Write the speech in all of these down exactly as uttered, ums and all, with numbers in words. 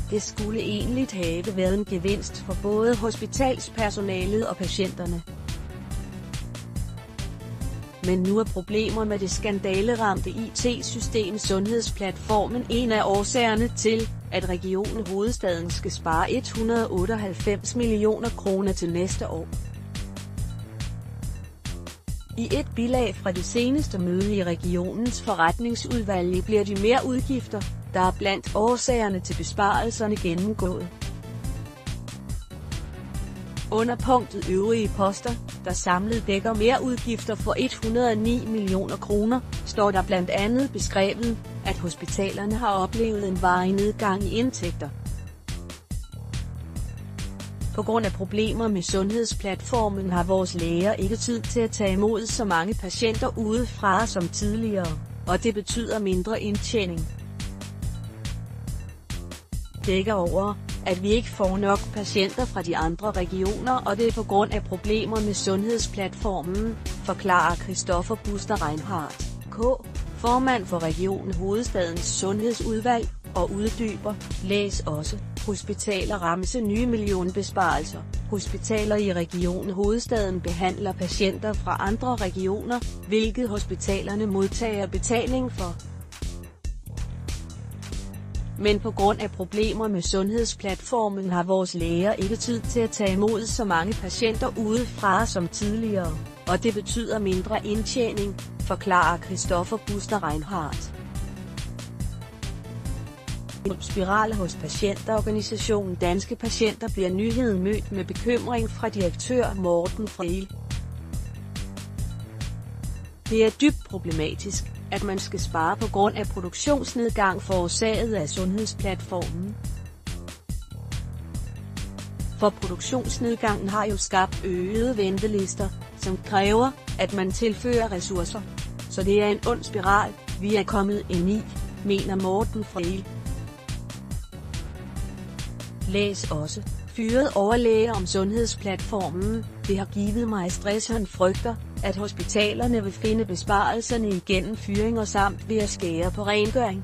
Det skulle egentlig have været en gevinst for både hospitalspersonalet og patienterne. Men nu er problemer med det skandaleramte I T-system Sundhedsplatformen en af årsagerne til, at Region Hovedstaden skal spare et hundrede og otteoghalvfems millioner kroner til næste år. I et bilag fra det seneste møde i regionens forretningsudvalg bliver de mere udgifter, der er blandt årsagerne til besparelserne, gennemgået. Under punktet øvrige poster, der samlet dækker mere udgifter for et hundrede og ni millioner kroner, står der blandt andet beskrevet, at hospitalerne har oplevet en varig nedgang i indtægter. På grund af problemer med sundhedsplatformen har vores læger ikke tid til at tage imod så mange patienter udefra som tidligere, og det betyder mindre indtjening. Dækker over, at vi ikke får nok patienter fra de andre regioner, og det er på grund af problemer med sundhedsplatformen, forklarer Christoffer Buster Reinhardt, K., formand for Region Hovedstadens Sundhedsudvalg, og uddyber, læs også, hospitaler rammes af nye millionbesparelser. Hospitaler i Region Hovedstaden behandler patienter fra andre regioner, hvilket hospitalerne modtager betaling for. Men på grund af problemer med sundhedsplatformen har vores læger ikke tid til at tage imod så mange patienter udefra som tidligere, og det betyder mindre indtjening, forklarer Christoffer Buster Reinhardt. En spiral hos patientorganisationen Danske Patienter bliver nyheden mødt med bekymring fra direktør Morten Freel. Det er dybt problematisk, at man skal spare på grund af produktionsnedgang forårsaget af sundhedsplatformen. For produktionsnedgangen har jo skabt øgede ventelister, som kræver, at man tilfører ressourcer. Så det er en ond spiral, vi er kommet ind i, mener Morten Freel. Læs også, fyret overlæge om sundhedsplatformen, det har givet mig stress. Han frygter, at hospitalerne vil finde besparelserne igennem fyringer samt ved at skære på rengøring.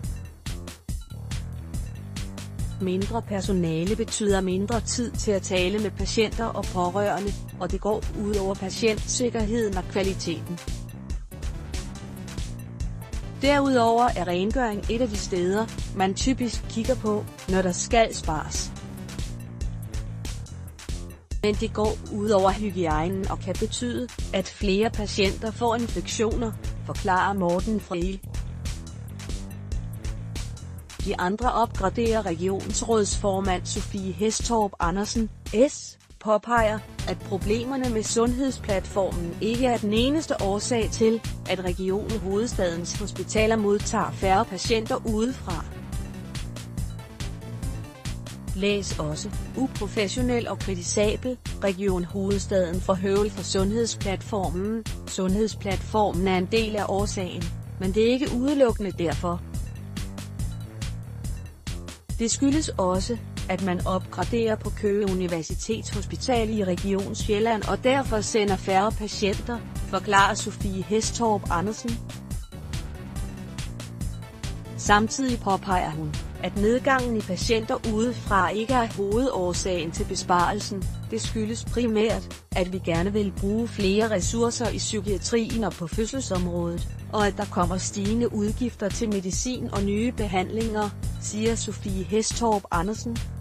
Mindre personale betyder mindre tid til at tale med patienter og pårørende, og det går ud over patientsikkerheden og kvaliteten. Derudover er rengøring et af de steder, man typisk kigger på, når der skal spares. Men det går ud over hygiejnen og kan betyde, at flere patienter får infektioner, forklarer Morten Freel. De andre opgraderer regionsrådsformand Sofie Hæstorp Andersen, S., påpeger, at problemerne med sundhedsplatformen ikke er den eneste årsag til, at Region Hovedstadens hospitaler modtager færre patienter udefra. Læs også, uprofessionel og kritisabel, Region Hovedstaden får høvl for sundhedsplatformen. Sundhedsplatformen er en del af årsagen, men det er ikke udelukkende derfor. Det skyldes også, at man opgraderer på Køge Universitetshospital i Region Sjælland og derfor sender færre patienter, forklarer Sofie Hæstorp Andersen. Samtidig påpeger hun, at nedgangen i patienter udefra ikke er hovedårsagen til besparelsen. Det skyldes primært, at vi gerne vil bruge flere ressourcer i psykiatrien og på fødselsområdet, og at der kommer stigende udgifter til medicin og nye behandlinger, siger Sofie Hæstorp Andersen.